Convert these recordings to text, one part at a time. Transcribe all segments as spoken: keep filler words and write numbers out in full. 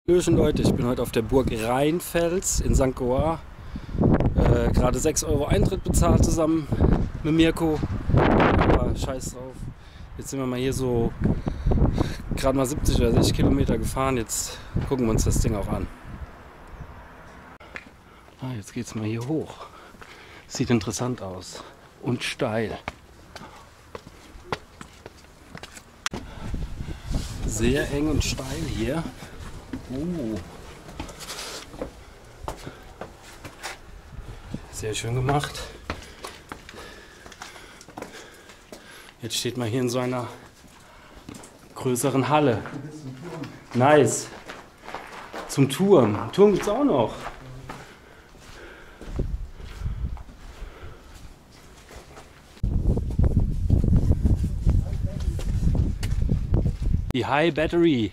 Hallöchen Leute, ich bin heute auf der Burg Rheinfels in Sankt Goar. Äh, Gerade sechs Euro Eintritt bezahlt zusammen mit Mirko. Aber scheiß drauf. Jetzt sind wir mal hier so gerade mal siebzig oder sechzig Kilometer gefahren. Jetzt gucken wir uns das Ding auch an. Ah, jetzt geht's mal hier hoch. Sieht interessant aus. Und steil. Sehr eng und steil hier. Uh. Sehr schön gemacht. Jetzt steht man hier in so einer größeren Halle. Nice. Zum Turm. Turm gibt es auch noch. Die High Battery.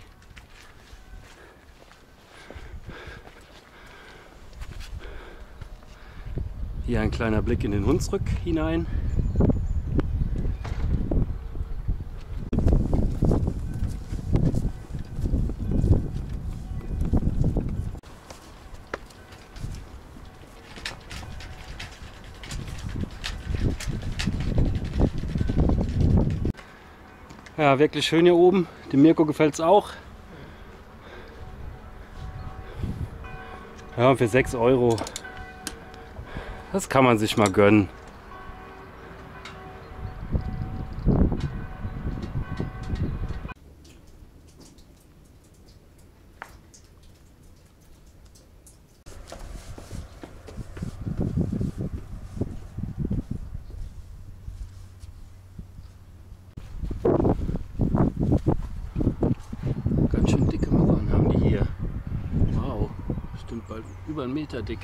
Hier ein kleiner Blick in den Hunsrück hinein. Ja, wirklich schön hier oben. Dem Mirko gefällt es auch. Ja, für sechs Euro. Das kann man sich mal gönnen. Ganz schön dicke Mauern haben die hier. Wow, bestimmt bald über einen Meter dick.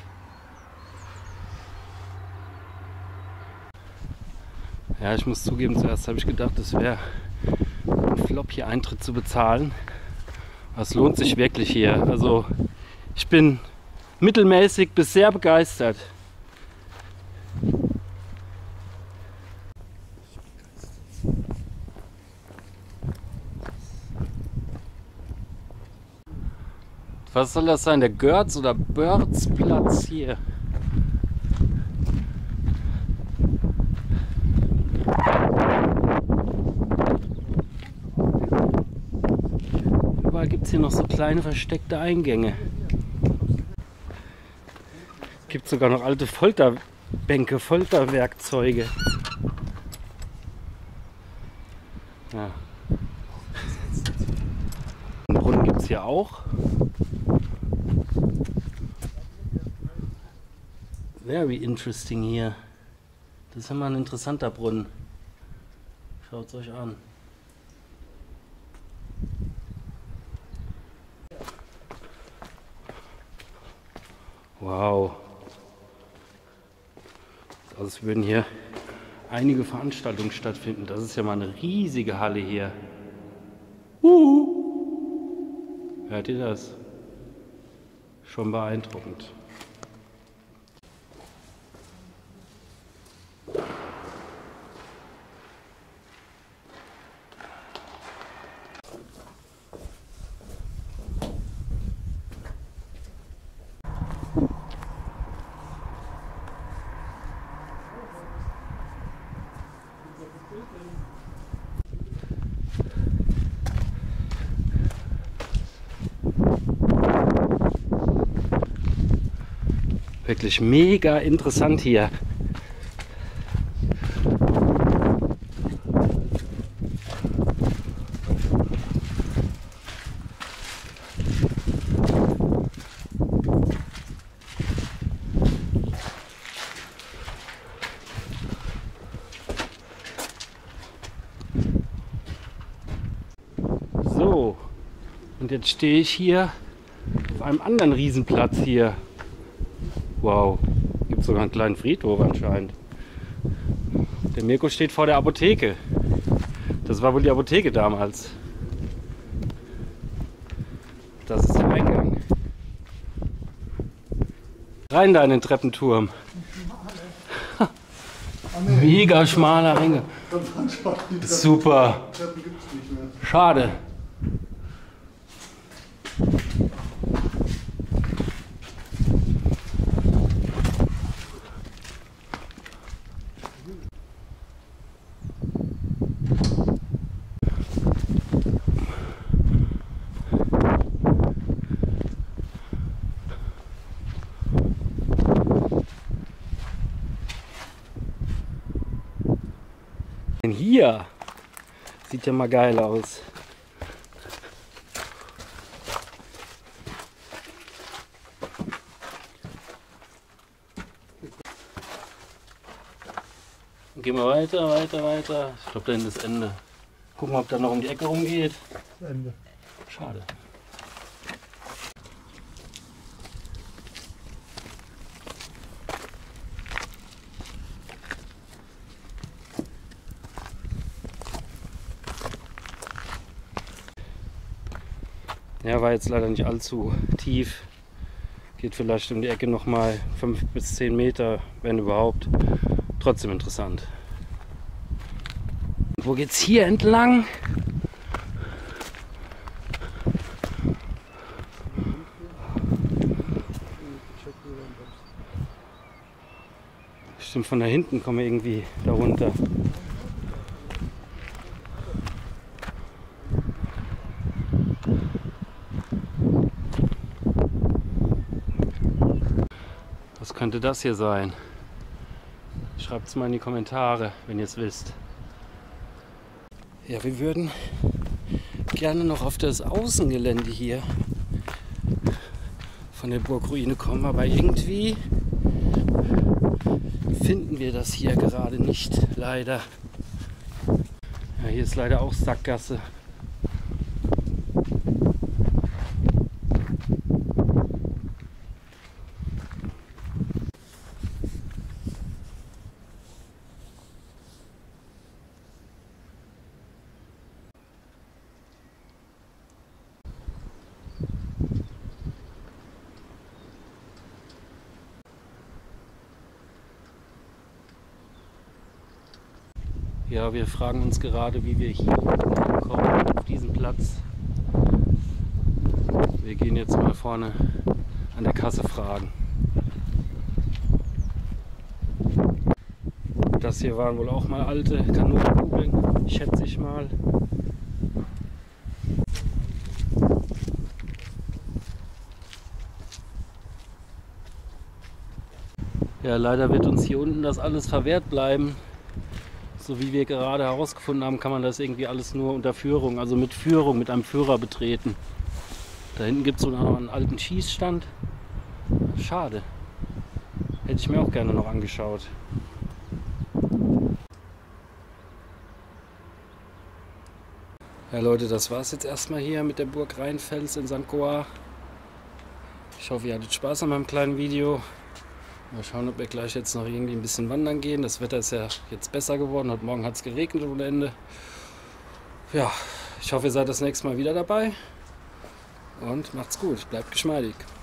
Ja, ich muss zugeben, zuerst habe ich gedacht, es wäre ein Flop, hier Eintritt zu bezahlen. Aber es lohnt sich wirklich hier. Also ich bin mittelmäßig bis sehr begeistert. Was soll das sein? Der Görz- oder Börzplatz hier? Gibt es hier noch so kleine versteckte Eingänge. Gibt sogar noch alte Folterbänke, Folterwerkzeuge. Ja. Einen Brunnen gibt es hier auch. Very interesting hier. Das ist immer ein interessanter Brunnen. Schaut es euch an. Wow. Also es würden hier einige Veranstaltungen stattfinden. Das ist ja mal eine riesige Halle hier. Uh. Hört ihr das? Schon beeindruckend. Wirklich mega interessant hier. So, und jetzt stehe ich hier auf einem anderen Riesenplatz hier. Wow, gibt sogar einen kleinen Friedhof anscheinend. Der Mirko steht vor der Apotheke. Das war wohl die Apotheke damals. Das ist der Eingang. Rein da in den Treppenturm. Mega schmaler Eingang. Super. Schade. hier? Sieht ja mal geil aus. Gehen wir weiter, weiter, weiter. Ich glaube, da hinten ist das Ende. Gucken, ob da noch um die Ecke rumgeht. Ende. Schade. Ja, war jetzt leider nicht allzu tief. Geht vielleicht um die Ecke noch mal fünf bis zehn Meter, wenn überhaupt. Trotzdem interessant. Und wo geht's hier entlang? Stimmt, von da hinten kommen wir irgendwie da runter. Was könnte das hier sein? Schreibt es mal in die Kommentare, wenn ihr es wisst. Ja, wir würden gerne noch auf das Außengelände hier von der Burgruine kommen, aber irgendwie finden wir das hier gerade nicht, leider. Ja, hier ist leider auch Sackgasse. Ja, wir fragen uns gerade, wie wir hier kommen, auf diesen Platz. Wir gehen jetzt mal vorne an der Kasse fragen. Das hier waren wohl auch mal alte Kanonenkugeln, schätze ich mal. Ja, leider wird uns hier unten das alles verwehrt bleiben. So wie wir gerade herausgefunden haben, kann man das irgendwie alles nur unter Führung, also mit Führung, mit einem Führer betreten. Da hinten gibt es noch einen alten Schießstand. Schade. Hätte ich mir auch gerne noch angeschaut. Ja Leute, das war es jetzt erstmal hier mit der Burg Rheinfels in Sankt Goar. Ich hoffe, ihr hattet Spaß an meinem kleinen Video. Mal schauen, ob wir gleich jetzt noch irgendwie ein bisschen wandern gehen. Das Wetter ist ja jetzt besser geworden. Heute Morgen hat es geregnet ohne Ende. Ja, ich hoffe, ihr seid das nächste Mal wieder dabei. Und macht's gut, bleibt geschmeidig.